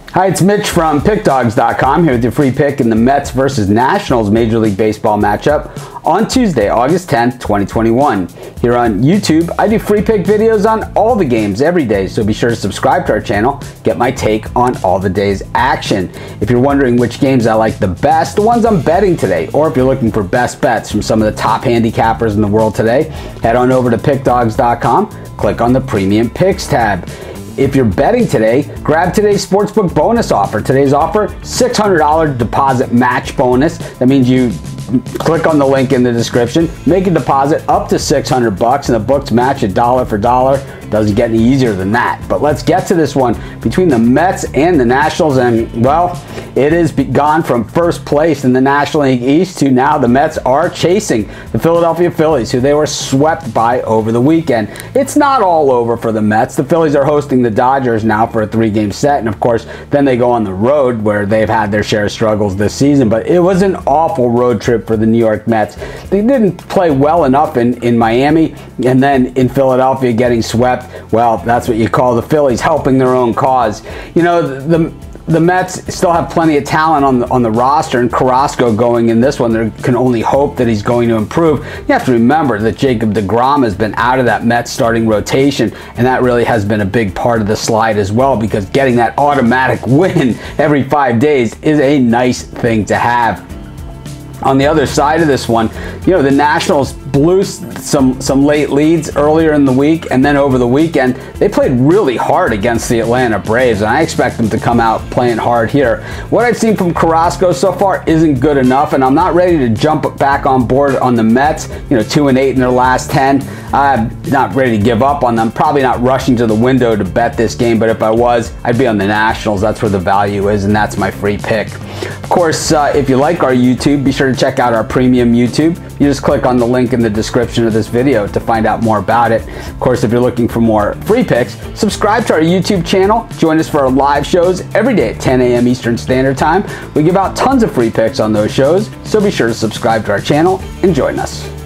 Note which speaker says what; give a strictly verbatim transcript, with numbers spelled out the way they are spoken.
Speaker 1: Hi, it's Mitch from Pick Dogs dot com here with your free pick in the Mets versus Nationals Major League Baseball matchup on Tuesday, August tenth, twenty twenty-one. Here on YouTube, I do free pick videos on all the games every day, so be sure to subscribe to our channel, get my take on all the day's action. If you're wondering which games I like the best, the ones I'm betting today, or if you're looking for best bets from some of the top handicappers in the world today, head on over to Pick Dogs dot com, click on the Premium Picks tab. If you're betting today, grab today's Sportsbook bonus offer. Today's offer, six hundred dollars deposit match bonus. That means you click on the link in the description, make a deposit up to six hundred bucks, and the books match it dollar for dollar. Doesn't get any easier than that. But let's get to this one between the Mets and the Nationals, and well, it has gone from first place in the National League East to now the Mets are chasing the Philadelphia Phillies, who they were swept by over the weekend. It's not all over for the Mets. The Phillies are hosting the Dodgers now for a three-game set, and of course, then they go on the road where they've had their share of struggles this season. But it was an awful road trip for the New York Mets. They didn't play well enough in, in Miami, and then in Philadelphia getting swept. Well, that's what you call the Phillies helping their own cause. You know, the, the The Mets still have plenty of talent on the, on the roster, and Carrasco going in this one, they can only hope that he's going to improve. You have to remember that Jacob deGrom has been out of that Mets starting rotation, and that really has been a big part of the slide as well, because getting that automatic win every five days is a nice thing to have. On the other side of this one, you know, the Nationals blew some some late leads earlier in the week, and then over the weekend they played really hard against the Atlanta Braves, and I expect them to come out playing hard here. What I've seen from Carrasco so far isn't good enough, and I'm not ready to jump back on board on the Mets. You know, two and eight in their last ten. I'm not ready to give up on them. Probably not rushing to the window to bet this game, but if I was, I'd be on the Nationals. That's where the value is, and that's my free pick. Of course, uh, if you like our YouTube, be sure to check out our premium YouTube. You just click on the link in the description of this video to find out more about it. Of course, if you're looking for more free picks, subscribe to our YouTube channel. Join us for our live shows every day at ten A M Eastern Standard Time. We give out tons of free picks on those shows, so be sure to subscribe to our channel and join us.